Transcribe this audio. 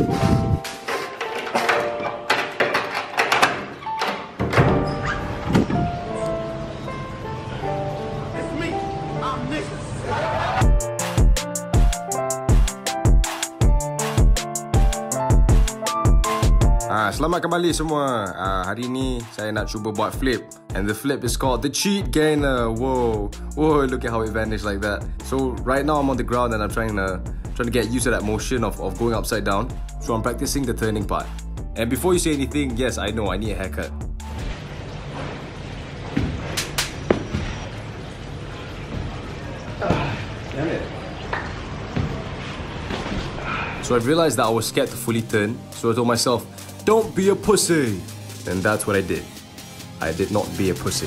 Selamat kembali semua. Hari ni saya nak cuba buat flip, and the flip is called the cheat gainer. Whoa, look at how it vanished like that. So right now I'm on the ground and I'm trying to get used to that motion of going upside down. So I'm practicing the turning part. And before you say anything, yes, I know I need a haircut. Damn it. So I realized that I was scared to fully turn, so I told myself, don't be a pussy! And that's what I did. I did not be a pussy.